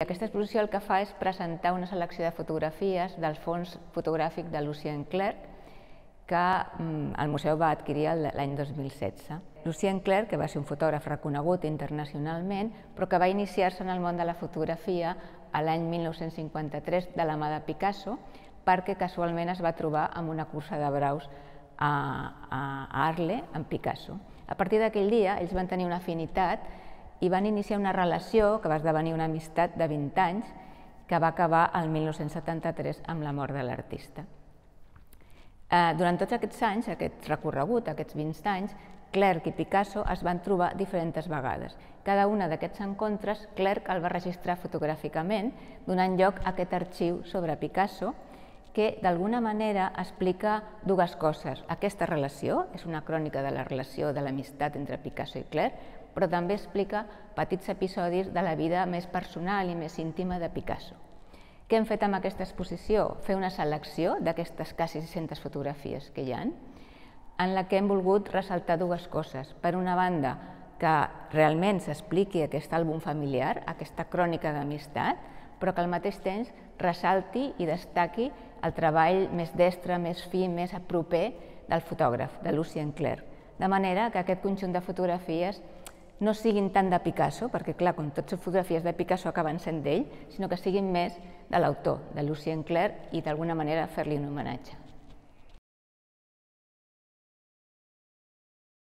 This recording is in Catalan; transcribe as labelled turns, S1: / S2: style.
S1: Aquesta exposició el que fa és presentar una selecció de fotografies del fons fotogràfic de Lucien Clerc que el museu va adquirir l'any 2016. Lucien Clerc, que va ser un fotògraf reconegut internacionalment, però que va iniciar-se en el món de la fotografia l'any 1953 de la mà de Picasso, perquè casualment es va trobar amb una cursa de braus a Arles amb Picasso. A partir d'aquell dia ells van tenir una afinitat i van iniciar una relació que va esdevenir una amistat de 20 anys que va acabar el 1973 amb la mort de l'artista. Durant tots aquests anys, aquest recorregut, aquests 20 anys, Clerc i Picasso es van trobar diferents vegades. Cada un d'aquests encontres, Clerc el va registrar fotogràficament, donant lloc a aquest arxiu sobre Picasso, que d'alguna manera explica dues coses. Aquesta relació és una crònica de la relació de l'amistat entre Picasso i Clerc, però també explica petits episodis de la vida més personal i més íntima de Picasso. Què hem fet amb aquesta exposició? Fer una selecció d'aquestes quasi 600 fotografies que hi ha, en la que hem volgut ressaltar dues coses. Per una banda, que realment s'expliqui aquest àlbum familiar, aquesta crònica d'amistat, però que al mateix temps ressalti i destaqui el treball més destre, més fi, més proper del fotògraf, de Lucien Clerc. De manera que aquest conjunt de fotografies no siguin tant de Picasso, perquè clar, com totes les fotografies de Picasso acaben sent d'ell, sinó que siguin més de l'autor, de Lucien Clerc, i d'alguna manera fer-li un homenatge.